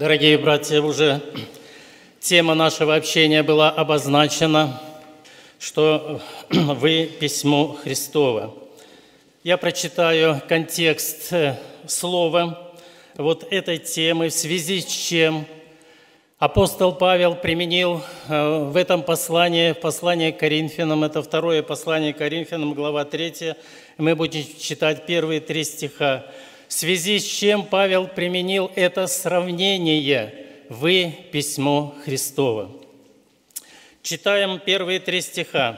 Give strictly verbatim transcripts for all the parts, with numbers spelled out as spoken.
Дорогие братья, уже тема нашего общения была обозначена, что вы письмо Христово. Я прочитаю контекст слова вот этой темы, в связи с чем апостол Павел применил в этом послании, в послании к Коринфянам, это второе послание к Коринфянам, глава третья, мы будем читать первые три стиха. В связи с чем Павел применил это сравнение «Вы – письмо Христово». Читаем первые три стиха.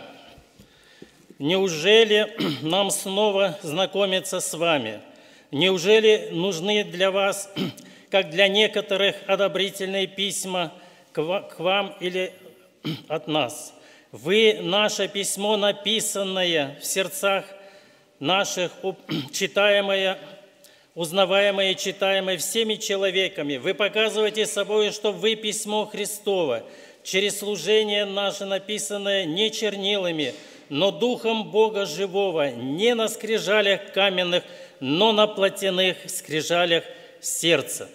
«Неужели нам снова знакомиться с вами? Неужели нужны для вас, как для некоторых, одобрительные письма к вам или от нас? Вы – наше письмо, написанное в сердцах наших, читаемое, узнаваемое и читаемое всеми человеками. Вы показываете собой, что вы письмо Христово, через служение наше написанное не чернилами, но Духом Бога Живого, не на скрижалях каменных, но на плотяных скрижалях сердца».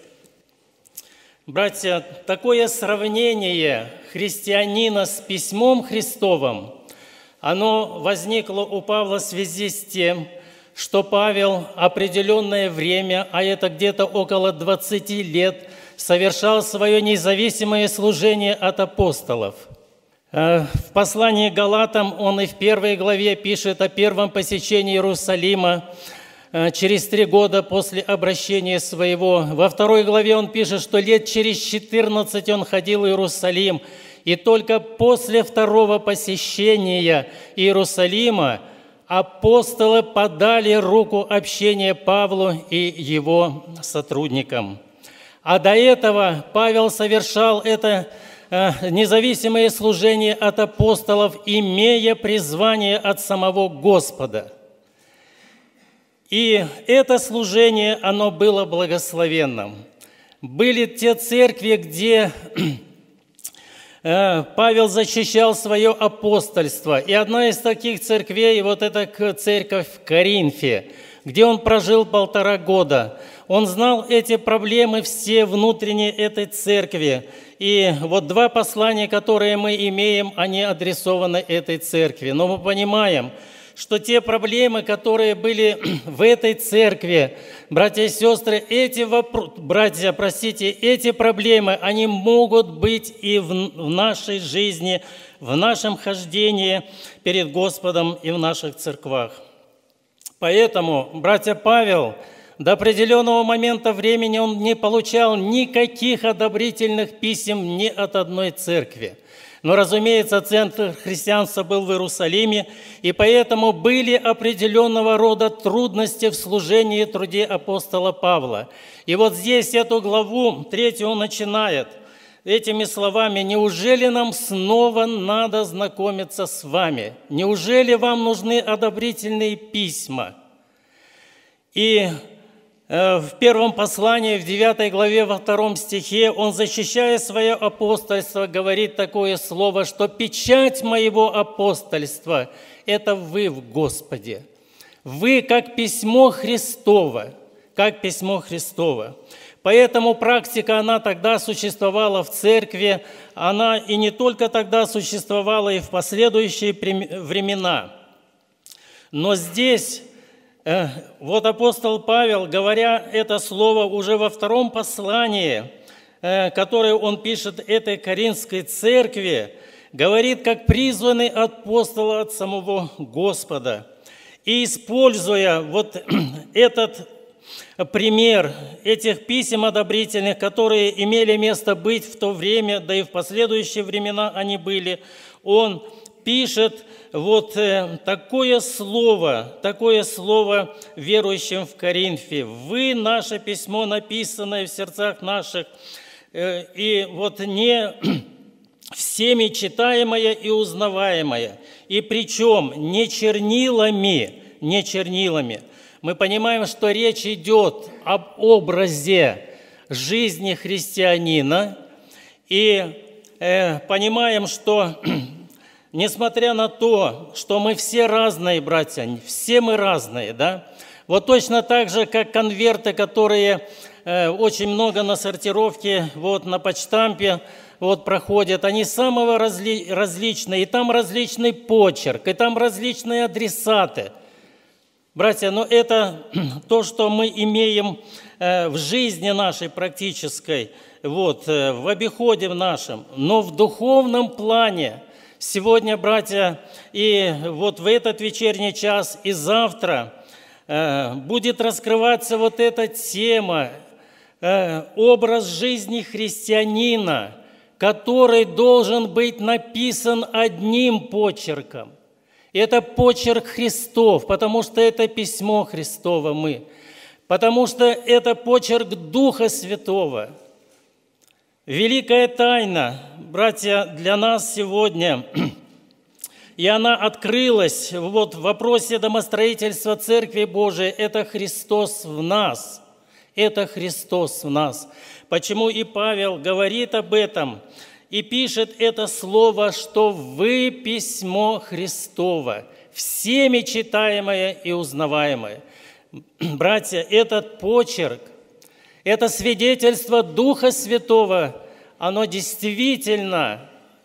Братья, такое сравнение христианина с письмом Христовым, оно возникло у Павла в связи с тем, что Павел определенное время, а это где-то около двадцати лет, совершал свое независимое служение от апостолов. В послании к Галатам он и в первой главе пишет о первом посещении Иерусалима через три года после обращения своего. Во второй главе он пишет, что лет через четырнадцать он ходил в Иерусалим, и только после второго посещения Иерусалима апостолы подали руку общения Павлу и его сотрудникам. А до этого Павел совершал это независимое служение от апостолов, имея призвание от самого Господа. И это служение, оно было благословенным. Были те церкви, где Павел защищал свое апостольство. И одна из таких церквей, вот эта церковь в Коринфе, где он прожил полтора года. Он знал эти проблемы все внутренние этой церкви. И вот два послания, которые мы имеем, они адресованы этой церкви. Но мы понимаем, что те проблемы, которые были в этой церкви, братья и сестры, эти вопросы, братья, простите, эти проблемы, они могут быть и в нашей жизни, в нашем хождении перед Господом и в наших церквах. Поэтому, братья, Павел до определенного момента времени он не получал никаких одобрительных писем ни от одной церкви. Но, разумеется, центр христианства был в Иерусалиме, и поэтому были определенного рода трудности в служении и труде апостола Павла. И вот здесь эту главу третью он начинает этими словами: «Неужели нам снова надо знакомиться с вами? Неужели вам нужны одобрительные письма?» И в первом послании, в девятой главе, во втором стихе, он, защищая свое апостольство, говорит такое слово, что «печать моего апостольства – это вы в Господе». Вы как письмо Христово, как письмо Христово. Поэтому практика, она тогда существовала в церкви, она и не только тогда существовала, и в последующие времена. Но здесь вот апостол Павел, говоря это слово уже во втором послании, которое он пишет этой Коринфской церкви, говорит как призванный апостол от самого Господа. И используя вот этот пример этих писем одобрительных, которые имели место быть в то время, да и в последующие времена они были, он пишет вот такое слово, такое слово верующим в Коринфе. «Вы, наше письмо, написанное в сердцах наших, и вот не всеми читаемое и узнаваемое, и причем не чернилами, не чернилами». Мы понимаем, что речь идет об образе жизни христианина, и э, понимаем, что несмотря на то, что мы все разные, братья, все мы разные, да, вот точно так же, как конверты, которые э, очень много на сортировке, вот на почтампе вот проходят, они самого разли, различные, и там различный почерк, и там различные адресаты. Братья, но это то, что мы имеем э, в жизни нашей практической, вот, э, в обиходе в нашем, но в духовном плане сегодня, братья, и вот в этот вечерний час, и завтра э, будет раскрываться вот эта тема, э, образ жизни христианина, который должен быть написан одним почерком. И это почерк Христов, потому что это письмо Христово мы, потому что это почерк Духа Святого. Великая тайна, братья, для нас сегодня, и она открылась вот в вопросе домостроительства Церкви Божией, это Христос в нас, это Христос в нас. Почему и Павел говорит об этом и пишет это слово, что вы письмо Христово, всеми читаемое и узнаваемое. Братья, этот почерк, это свидетельство Духа Святого, оно действительно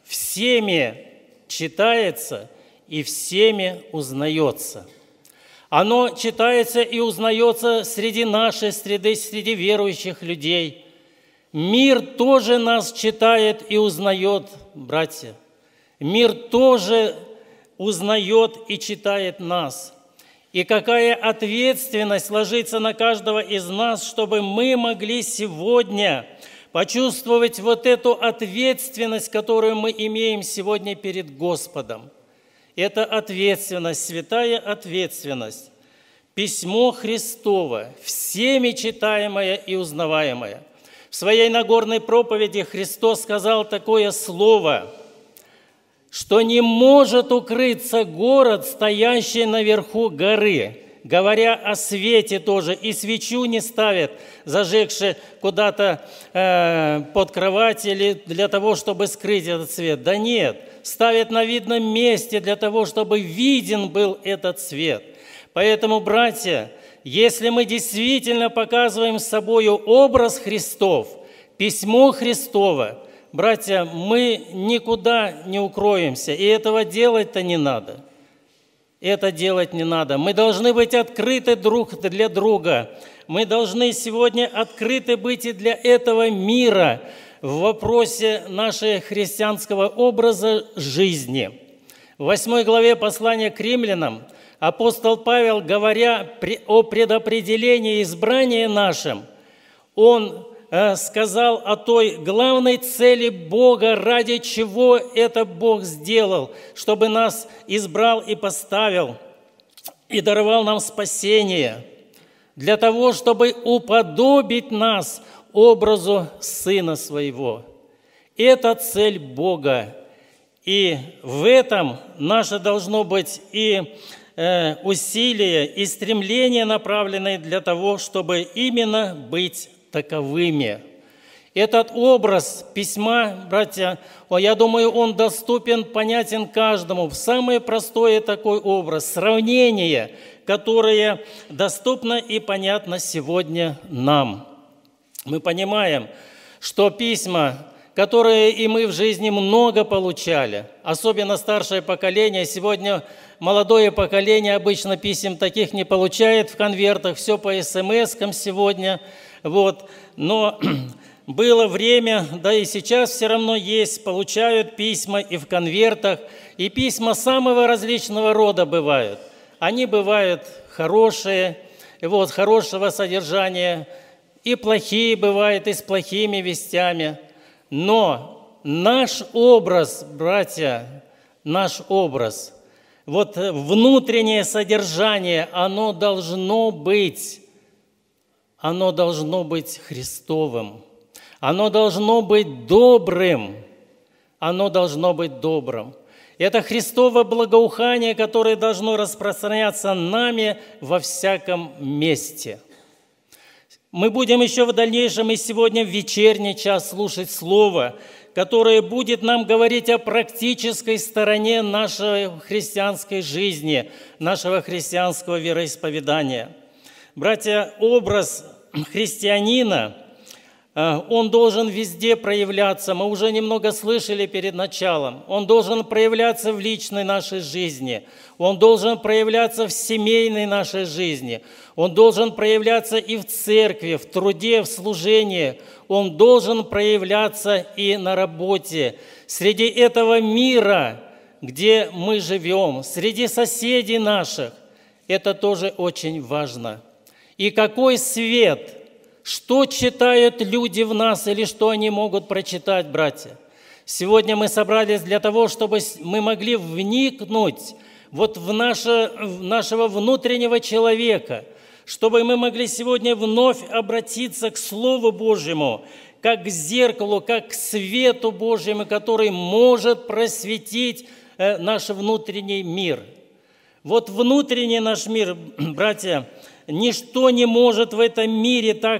всеми читается и всеми узнается. Оно читается и узнается среди нашей среды, среди верующих людей. Мир тоже нас читает и узнает, братья. Мир тоже узнает и читает нас. И какая ответственность ложится на каждого из нас, чтобы мы могли сегодня почувствовать вот эту ответственность, которую мы имеем сегодня перед Господом. Это ответственность, святая ответственность. Письмо Христово, всеми читаемое и узнаваемое. В своей Нагорной проповеди Христос сказал такое слово, что не может укрыться город, стоящий наверху горы, говоря о свете тоже, и свечу не ставят, зажегши куда-то э, под кровать или для того, чтобы скрыть этот свет. Да нет, ставят на видном месте для того, чтобы виден был этот свет. Поэтому, братья, если мы действительно показываем с собою образ Христов, письмо Христово, братья, мы никуда не укроемся, и этого делать-то не надо. Это делать не надо. Мы должны быть открыты друг для друга. Мы должны сегодня открыты быть и для этого мира в вопросе нашего христианского образа жизни. В восьмой главе послания к римлянам апостол Павел, говоря о предопределении избрания нашим, он сказал о той главной цели Бога, ради чего это Бог сделал, чтобы нас избрал и поставил, и даровал нам спасение, для того, чтобы уподобить нас образу Сына Своего. Это цель Бога. И в этом наше должно быть и э, усилие, и стремление, направленное для того, чтобы именно быть таковыми. Этот образ письма, братья, я думаю, он доступен, понятен каждому. Самый простой такой образ, сравнение, которое доступно и понятно сегодня нам. Мы понимаем, что письма, которые и мы в жизни много получали, особенно старшее поколение, сегодня молодое поколение обычно писем таких не получает в конвертах, все по эс-эм-эскам сегодня. Вот. Но было время, да и сейчас все равно есть, получают письма и в конвертах, и письма самого различного рода бывают. Они бывают хорошие, вот, хорошего содержания, и плохие бывают, и с плохими вестями. Но наш образ, братья, наш образ, вот внутреннее содержание, оно должно быть, оно должно быть Христовым, оно должно быть добрым, оно должно быть добрым. Это Христово благоухание, которое должно распространяться нами во всяком месте. Мы будем еще в дальнейшем и сегодня в вечерний час слушать Слово, которое будет нам говорить о практической стороне нашей христианской жизни, нашего христианского вероисповедания. Братья, образ христианина, он должен везде проявляться. Мы уже немного слышали перед началом. Он должен проявляться в личной нашей жизни. Он должен проявляться в семейной нашей жизни. Он должен проявляться и в церкви, в труде, в служении. Он должен проявляться и на работе. Среди этого мира, где мы живем, среди соседей наших, это тоже очень важно. И какой свет, что читают люди в нас или что они могут прочитать, братья? Сегодня мы собрались для того, чтобы мы могли вникнуть вот в, наше, в нашего внутреннего человека, чтобы мы могли сегодня вновь обратиться к Слову Божьему, как к зеркалу, как к свету Божьему, который может просветить наш внутренний мир. Вот внутренний наш мир, братья, ничто не может в этом мире так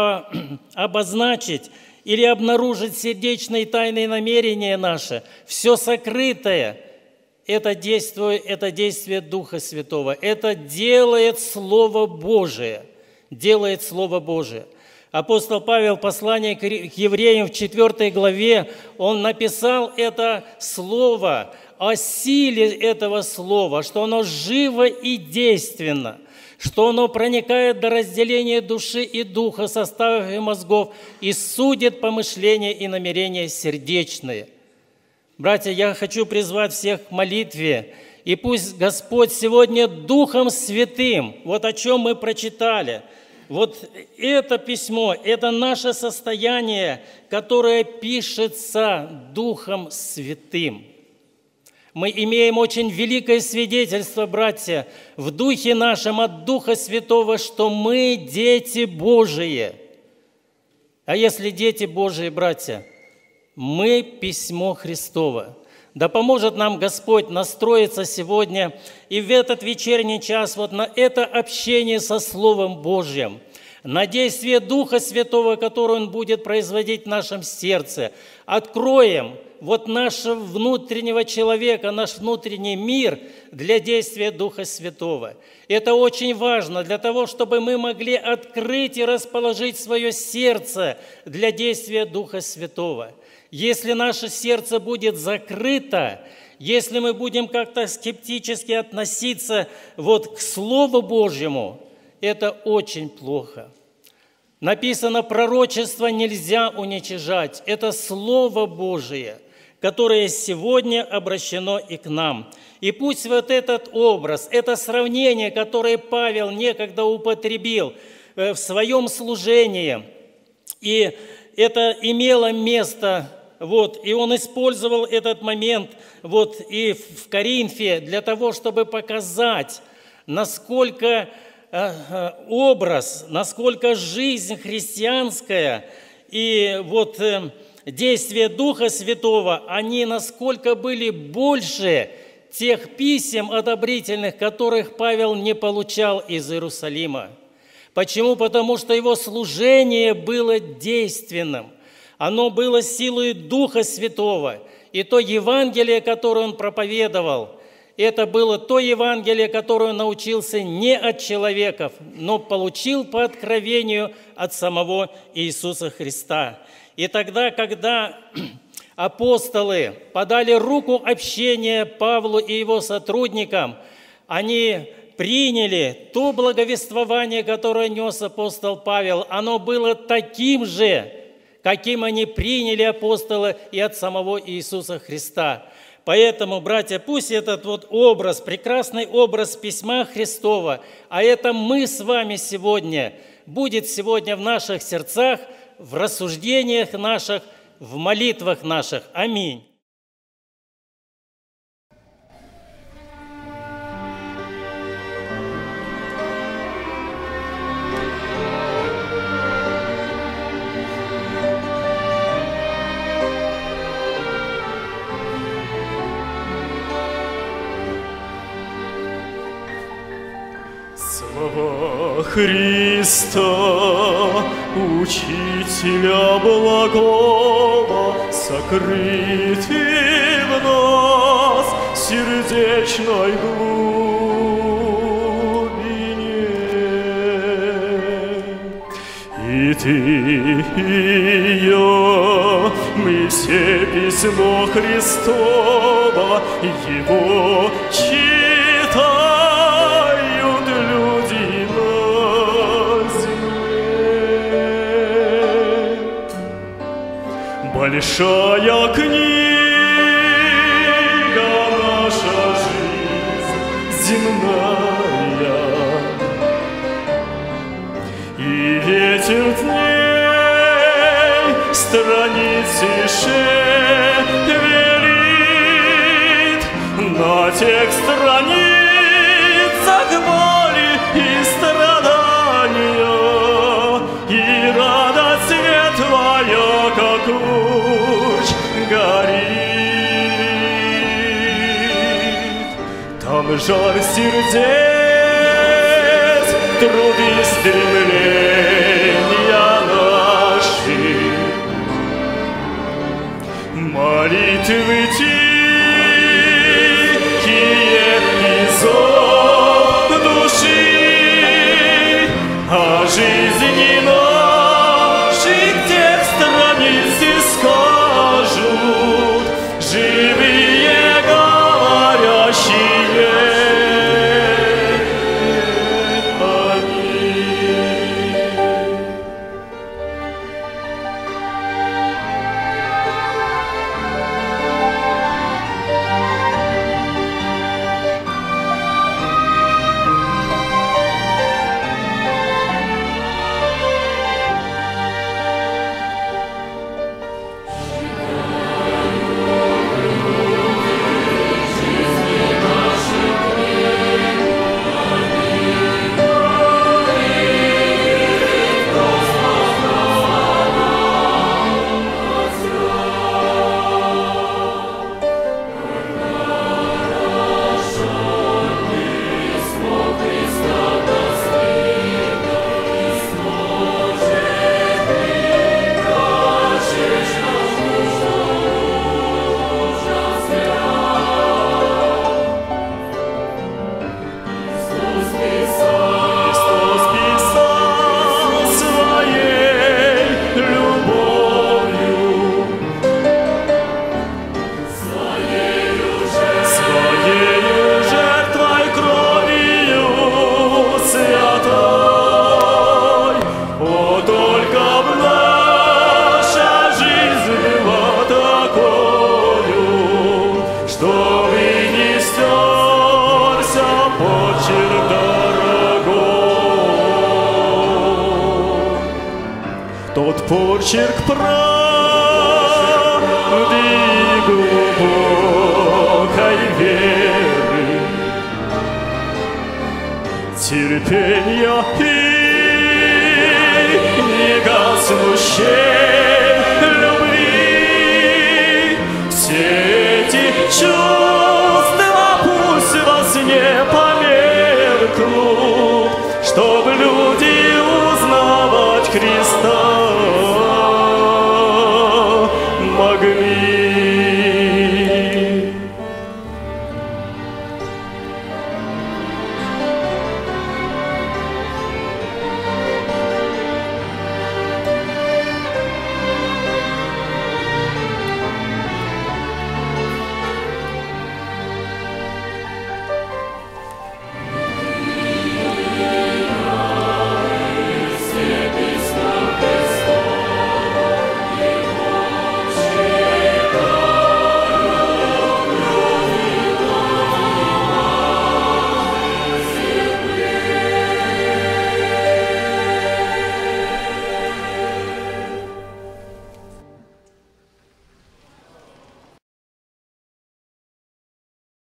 обозначить или обнаружить сердечные тайные намерения наши. Все сокрытое – это действие, это действие Духа Святого. Это делает Слово Божие. Делает Слово Божие. Апостол Павел в послании к евреям в четвёртой главе, он написал это слово о силе этого слова, что оно живо и действенно, что оно проникает до разделения души и духа, составов и мозгов, и судит помышления и намерения сердечные. Братья, я хочу призвать всех к молитве, и пусть Господь сегодня Духом Святым, вот о чем мы прочитали, вот это письмо, это наше состояние, которое пишется Духом Святым. Мы имеем очень великое свидетельство, братья, в духе нашем от Духа Святого, что мы дети Божии. А если дети Божии, братья, мы письмо Христово. Да поможет нам Господь настроиться сегодня и в этот вечерний час вот на это общение со Словом Божьим, на действие Духа Святого, которое Он будет производить в нашем сердце. Откроем вот нашего внутреннего человека, наш внутренний мир для действия Духа Святого. Это очень важно для того, чтобы мы могли открыть и расположить свое сердце для действия Духа Святого. Если наше сердце будет закрыто, если мы будем как-то скептически относиться вот к Слову Божьему, это очень плохо. Написано, пророчество нельзя уничижать. Это Слово Божие, которое сегодня обращено и к нам. И пусть вот этот образ, это сравнение, которое Павел некогда употребил в своем служении, и это имело место, вот, и он использовал этот момент вот, и в Коринфе для того, чтобы показать, насколько э, образ, насколько жизнь христианская и вот, э, действия Духа Святого, они насколько были больше тех писем одобрительных, которых Павел не получал из Иерусалима. Почему? Потому что его служение было действенным. Оно было силой Духа Святого. И то Евангелие, которое он проповедовал, это было то Евангелие, которое он научился не от человеков, но получил по откровению от самого Иисуса Христа. И тогда, когда апостолы подали руку общения Павлу и его сотрудникам, они приняли то благовествование, которое нес апостол Павел. Оно было таким же, каким они приняли апостолы и от самого Иисуса Христа. Поэтому, братья, пусть этот вот образ, прекрасный образ Письма Христова, а это мы с вами сегодня, будет сегодня в наших сердцах, в рассуждениях наших, в молитвах наших. Аминь. Слава Христа, Учителя благого, сокрыты в нас сердечной глубине. святые, мы все письмо Христово, его читают люди на земле. Большая книга наша жизнь земная, и ветер дней страницы шевелит, на тех страницах боли и страдания, и радость светлая, как луч, горит. Там жар сердец, труды стремления наши, молитвы тихие и зов души, о жизни наших тех страниц и скажут живые говорящие. Тот почерк правды и глубокой веры, терпения и негаснущей